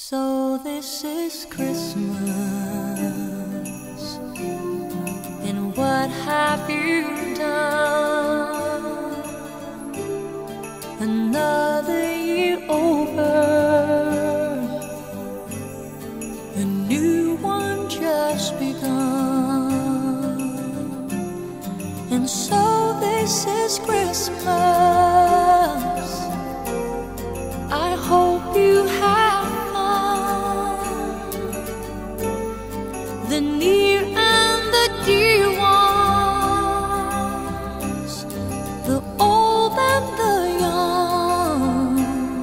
So this is Christmas, and what have you done? Another year over, a new one just begun. And so this is Christmas. I hope you have the near and the dear ones, the old and the young.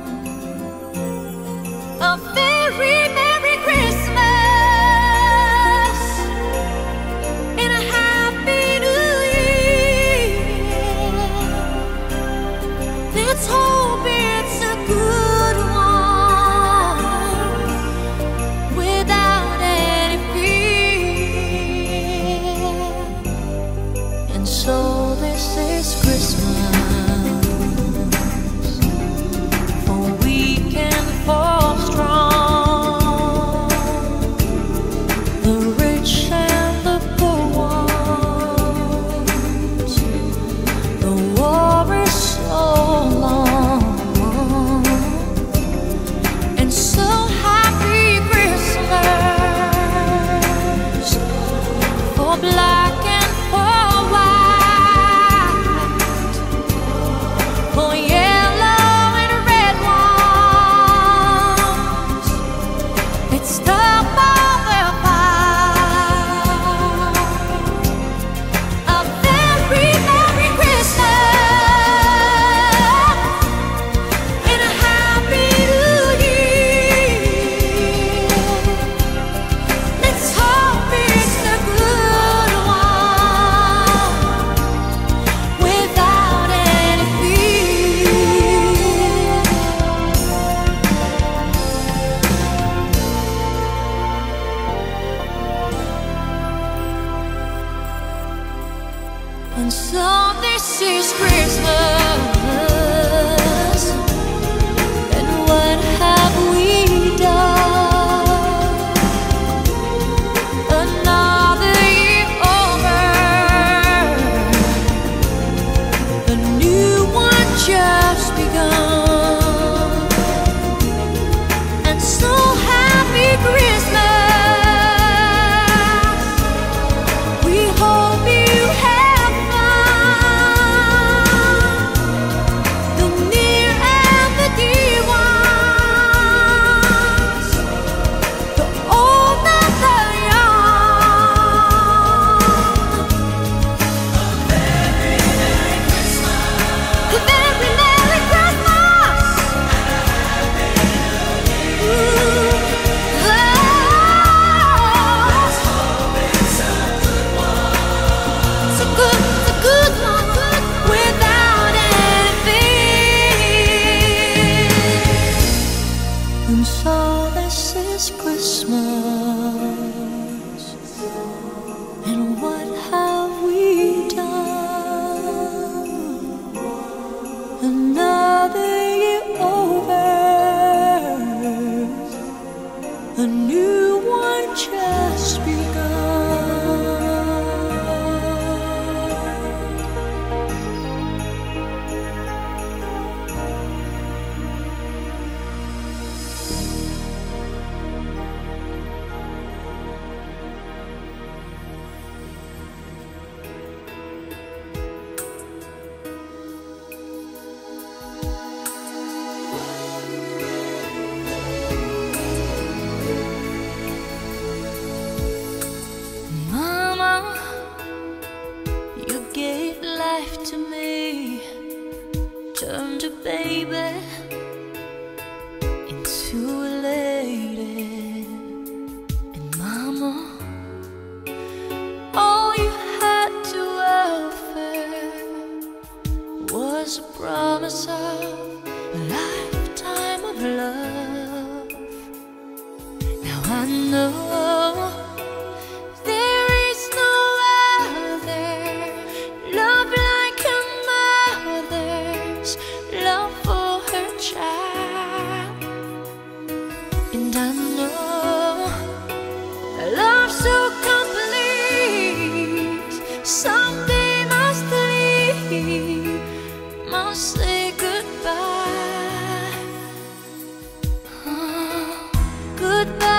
A very Merry Christmas and a Happy New Year. Let's hope it's a good one without any fear. And so this is Christmas, for weak and for strong, the rich and the poor ones. The war is so long, and so happy Christmas for black and for white, for yellow and red ones. Let's stop all the fight. A very Merry Christmas and a Happy New Year. Let's hope it's a good one without any fear. And so this is Christmas, and what have we done? Another year over, a new one just begun. And so happy Christmas, we hope you have fun. The near and the dear ones, the old and the young. A very Merry Christmas. A very Merry Christmas. Ooh, oh. It's a good one without any fear. And so this is Christmas, and what have we done? Another year over, a new one just begun. Mama, you gave life to me, turned a baby into a lady. And Mama, all you had to offer was a promise of a lifetime of love. Now I know there is no other love like a mother's love for her child. And And I know a love so complete someday must leave, must say goodbye. Oh, goodbye.